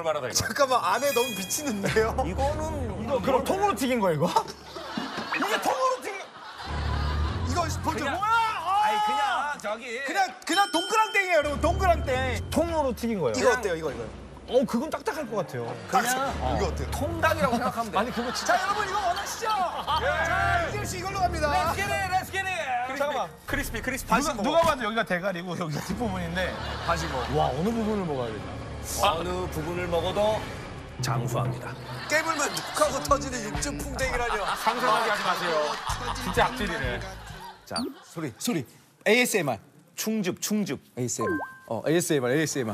먹을 만하다 이거. 잠깐만 안에 너무 미치는데요? 이거 그럼 통으로 튀긴 거야 이거? 이게 통으로 튀긴? 이거 벌써 뭐야? 아니 그냥 저기. 그냥 동그랑땡이에요 여러분 동그랑땡. 통으로 튀긴 거예요. 이거 어때요 이거? 그건 딱딱할 것 같아요. 그냥 이거 어때요? 통닭이라고 생각하면 돼. 아니 그거 진짜. 자 여러분 이거 원하시죠? 자 이재훈 씨 이걸로 갑니다. Let's get it. 잠깐만. 크리스피. 누가 봐도 여기가 대가리고 여기가 뒷부분인데. 다시 먹어. 와 어느 부분을 먹어야겠다. 어느 부분을 먹어도 장수합니다. 깨물면 툭하고 터지는 육즙 풍뎅이라뇨. 상상하게 하지 마세요. 진짜 악질이네. 자 소리 ASMR 충즙. ASMR ASMR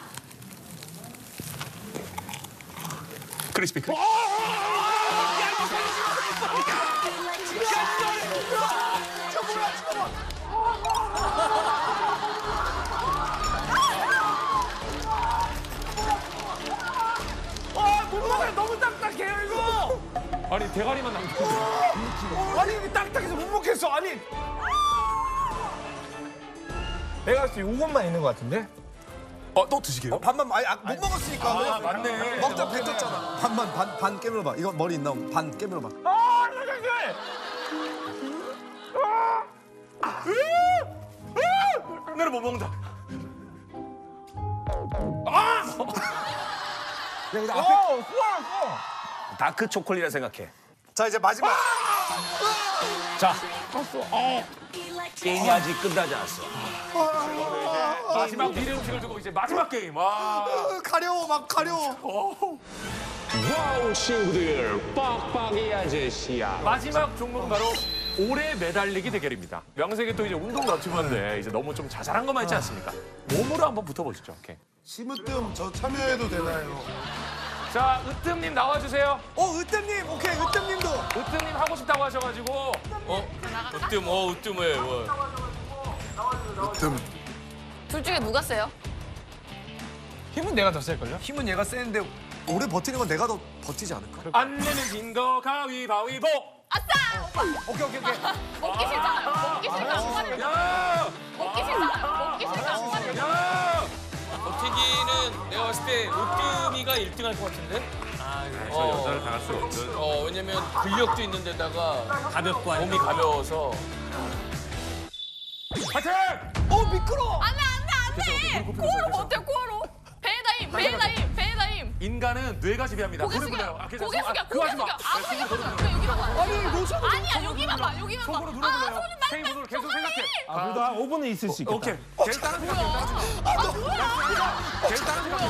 크리스피. 못 먹어요. 너무 딱딱해요 이거. 아니 대가리만 남겨. 아니 이게 딱딱해서 못 먹겠어. 아니. 내가 봤을 때 이것만 있는 것 같은데? 또 드시게요? 반만 못 먹었으니까 맞네. 먹다 뱉었잖아. 반 깨물어봐. 이거 머리 있나? 반 깨물어봐. 나는 못 먹는다. 여기 앞에. 다크 초콜릿이라 생각해. 자 이제 마지막. 자. 게임이 아직 끝나지 않았어. 마지막 미래 음식을 두고 이제 마지막 게임. 와. 가려워 막 가려워. 와우 친구들 빡빡이 아저씨야. 마지막 종목은 바로 오래 매달리기 대결입니다. 명색이 또 이제 운동 너튜브인데 이제 너무 좀 자잘한 것만 있지 않습니까? 몸으로 한번 붙어보시죠. 오케이. 심으뜸 저 참여해도 되나요? 자, 으뜸님 나와주세요. 으뜸님 오케이 으뜸님도. 으뜸님 하고 싶다고 하셔가지고. 으뜸 왜? 둘 중에 누가 세요? 힘은 내가 더 셀걸요? 힘은 얘가 세는데 오래 버티는 건 내가 더 버티지 않을까? 안 내면 진거 가위바위보. 아싸! 오빠! 오케이. 먹기 싫잖아요. 먹기 싫으니까 안 빠르죠. 야! 먹기 싫잖아요. 먹기 싫으니까 안 빠르죠. 야! 버티기는 내가 봤을 때 으뜸이가 1등 할 것 같은데? 저 여자를 당할 수 없는. 왜냐면 근력도 있는 데다가 가볍고 몸이 가벼워서 파이팅! 미끄러. 안 돼! 코어로 버텨, 코어로. 배에다 힘. 인간은 뇌가 지배합니다. 고개 무릎을 숙여. 내요. 고개 숙여. 그거 하지 마. 여기만 봐. 그래, 여기만 봐. 아니야, 여기만 봐. 속으로 눌러보래요. 테이블을 계속 생각해. 그래도 한 5분은 있을 수 있겠다. 오케이. 제일 다른 생각. 제일 다른 생각.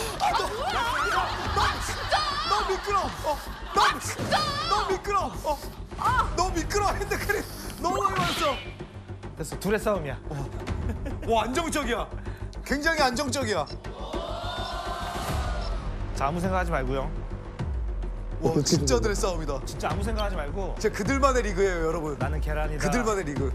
너 미끄러. 너 미끄러. 너 미끄러. 핸드크림 너무 많이 맞았어. 됐어. 둘의 싸움이야. 와 안정적이야. 굉장히 안정적이야. 자, 아무 생각하지 말고요. 와 진짜들의 싸움이다. 진짜 아무 생각하지 말고. 제 그들만의 리그예요 여러분. 나는 계란이다. 그들만의 리그.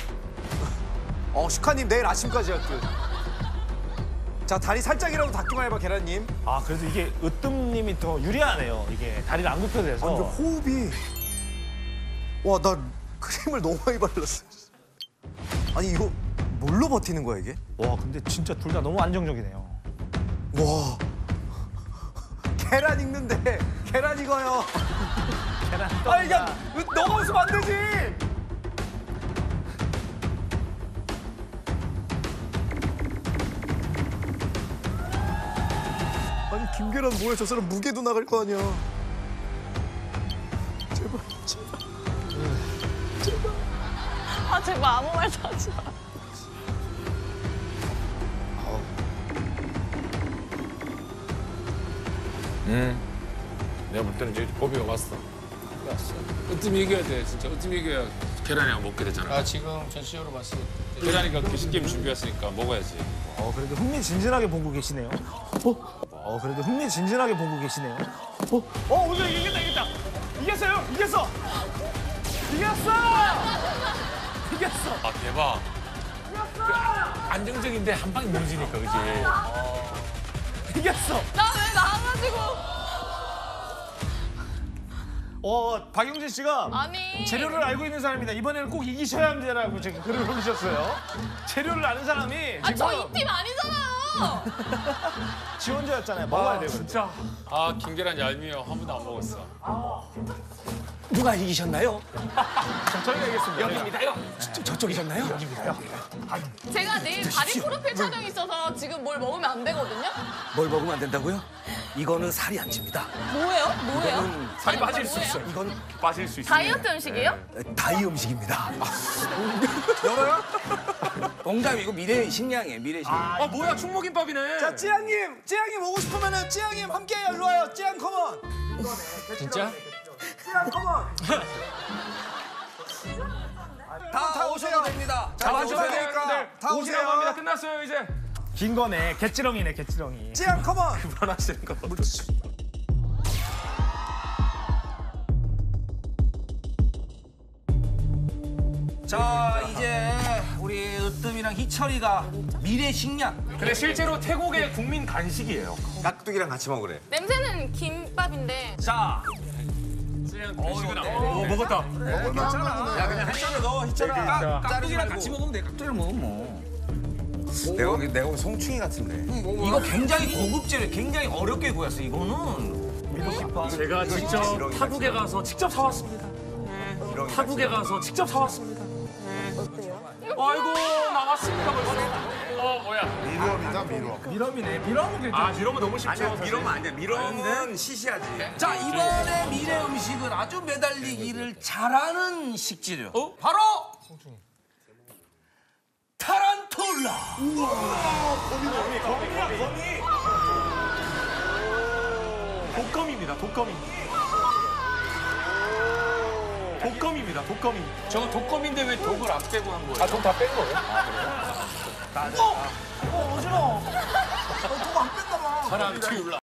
슈카님 내일 아침까지 할게. 자 다리 살짝이라도 닿기만 해봐 계란님. 아, 그래도 이게 으뜸님이 더 유리하네요. 이게 다리가 안 굽혀도 돼서. 완전 호흡이. 와 나 크림을 너무 많이 발랐어. 아니 이거 뭘로 버티는 거야 이게? 와, 근데 진짜 둘 다 너무 안정적이네요. 와 계란 익는데 계란 익어요. 계란. 아 이게 너가 웃으면 안 되지. 아니 김계란 뭐야 저 사람 무게도 나갈 거 아니야. 제발. 아, 제발 아무 말도 하지 마. 내가 볼 때는 이제 고비가 왔어. 으뜸이 이겨야 돼, 진짜. 으뜸이 이겨야 계란이랑 먹게 되잖아. 지금 전시적으로 봤을 때 계란이가 귀신 게임 준비했으니까 먹어야지. 그래도 흥미진진하게 보고 계시네요. 그래도 흥미진진하게 보고 계시네요. 오늘 이겼다. 이겼어요. 이겼어. 아, 대박. 안정적인데 한 방에 무너지니까, 그지? 이겼어. 나 왜 나와가지고. 박용진 씨가 아니. 재료를 알고 있는 사람입니다. 이번에는 꼭 이기셔야 합니다라고 지금 글을 올리셨어요. 재료를 아는 사람이 아, 지금 저 이 팀 아니잖아요. 지원자였잖아요. 먹어야 돼요. 진짜. 아 김계란 얄미워 한 번도 안 먹었어. 누가 이기셨나요? 저희가 얘기했습니다. 여기입니다요. 저쪽이셨나요? 제가 내일 바디 프로필 촬영이 있어서 지금 뭘 먹으면 안 되거든요. 뭘 먹으면 안 된다고요? 이거는 살이 안 찝니다. 뭐예요? 뭐예요? 살이 아니, 빠질 수 뭐예요? 있어요. 이건 빠질 수 있어요. 다이어트 음식이에요? 다이 음식입니다. 열어요? 농담이고 미래 식량이에요. 미래 식량. 아 뭐야 충무김밥이네. 자, 찌양님 오고 싶으면은 찌양님 함께해요. 일로 와요. 찌양 컴온. 진짜? 찌양 컴온. 다 오셔도 됩니다. 자, 오셔도 오셔야 돼요, 되니까 여러분들. 다 오시라고 합니다. 오세요. 끝났어요 이제. 긴 거네. 개찌렁이네, 개찌렁이. 찌양 컴온. 그만하시는 거. 자 이제 우리 으뜸이랑 희철이가 미래 식량. 근데 실제로 태국의 국민 간식이에요. 깍두기랑 같이 먹으래. 냄새는 김밥인데. 자 오 먹었다. 야 그냥 희철아 넣어 희철아. 깍두기랑 같이 먹으면 돼. 깍두기랑 먹으면 뭐. 내가 보기 송충이 같은데. 이거 굉장히 고급 재료, 굉장히 어렵게 구했어. 이거는 제가 직접 지렁이 타국에 가서 직접 사왔습니다. 타국에 가서 직접 사왔습니다. 아이고 나왔습니다 벌써. 뭐야? 미럼이다 미럼. 미럼이네. 미럼은 아 이러면 너무 쉽죠. 미럼은 아니야. 미럼은 시시하지. 자 이번에 미래 음식은 아주 매달리기를 잘하는 식재료. 바로 타란툴라. 독거미입니다. 독거미. 독거미입니다. 독거미. 저거 독검인데 왜 독을 안 빼고 한 거예요? 독다 뺀 거예요? 어지러워. 타란툴라.